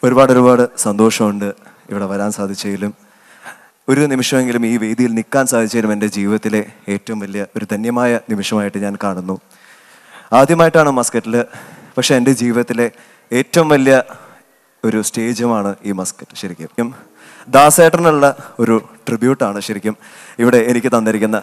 ഒരുപാട് സന്തോഷമുണ്ട് ഇവിടെ വരാൻ സാധിച്ചതിലും ഒരു നിമിഷമെങ്കിലും ഈ വേദിയിൽ നിൽക്കാൻ സാധിച്ചതിലും എൻ്റെ ജീവിതത്തിലെ ഏറ്റവും വലിയ ഒരു ധന്യമായ നിമിഷമായിട്ട് ഞാൻ കാണുന്നു. ആദ്യമായിട്ടാണ് മസ്കറ്റിൽ, പക്ഷേ എൻ്റെ ജീവിതത്തിലെ ഏറ്റവും വലിയ ഒരു സ്റ്റേജുമാണ് ഈ മസ്കറ്റ്. ശരിക്കും ദാസേട്ടനുള്ള ഒരു ട്രിബ്യൂട്ടാണ് ശരിക്കും ഇവിടെ എനിക്ക് തന്നിരിക്കുന്ന.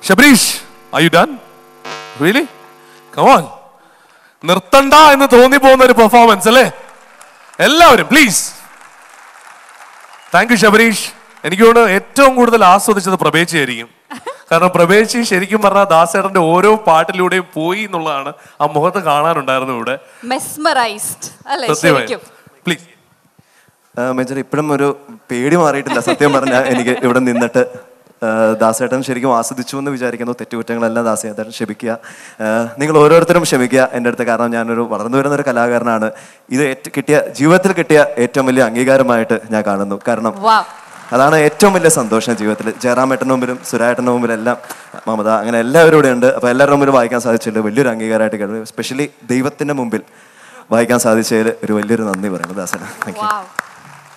Sabareesh, are you done? Really? Come on. നിർത്തണ്ട എന്ന് തോന്നി പോകുന്ന ഒരു പെർഫോമൻസ് അല്ലേ? എല്ലാവരും പ്ലീസ്. Thank you Sabareesh. എനിക്ക് തോന്നുന്നു ഏറ്റവും കൂടുതൽ ആസ്വദിച്ചത് പ്രഭേച്ചി ആയിരിക്കും. കാരണം പ്രഭേച്ചി ശരിക്കും പറഞ്ഞാൽ ദാസേട്ടന്റെ ഓരോ പാട്ടിലൂടെയും പോയി എന്നുള്ളതാണ് ആ മുഖത്ത് കാണാനുണ്ടായിരുന്നു ഇവിടെ. മെസ്മറൈസ്ഡ് അല്ലേ ശരിക്കും? പ്ലീസ്. മേജർ ഇപ്പോഴും ഒരു പേടി മാറിയിട്ടില്ല സത്യം പറഞ്ഞാൽ എനിക്ക് ഇവിടെ നിന്നിട്ട്. ദാസേട്ടൻ ശരിക്കും ആസ്വദിച്ചു എന്ന് വിചാരിക്കുന്നു. തെറ്റുകുറ്റങ്ങളെല്ലാം ദാസേട്ടൻ ക്ഷമിക്കുക. നിങ്ങൾ ഓരോരുത്തരും ക്ഷമിക്കുക എൻ്റെ അടുത്ത്. കാരണം ഞാനൊരു വളർന്നു വരുന്നൊരു കലാകാരനാണ്. ഇത് ജീവിതത്തിൽ കിട്ടിയ ഏറ്റവും വലിയ അംഗീകാരമായിട്ട് ഞാൻ കാണുന്നു. കാരണം അതാണ് ഏറ്റവും വലിയ സന്തോഷം ജീവിതത്തിൽ. ജയറാമേട്ടൻ്റെ മുമ്പിലും സുരായേട്ടൻ്റെ മുമ്പിലും എല്ലാം, മമത, അങ്ങനെ എല്ലാവരും ഇവിടെ ഉണ്ട്. അപ്പോൾ എല്ലാവരുടെ മുമ്പിലും വായിക്കാൻ സാധിച്ചില്ല, വലിയൊരു അംഗീകാരമായിട്ട് കേട്ടു. എസ്പെഷ്യലി ദൈവത്തിൻ്റെ മുമ്പിൽ വായിക്കാൻ സാധിച്ചതിൽ ഒരു വലിയൊരു നന്ദി പറയുന്നു ദാസേട്ടൻ. Thank you.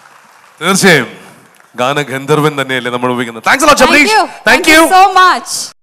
തീർച്ചയായും ഗാനഗന്ധർവൻ തന്നെയല്ലേ നമ്മൾ ഉപയോഗിക്കുന്നത്. Thanks a lot, Sabareesh. Thank you so much.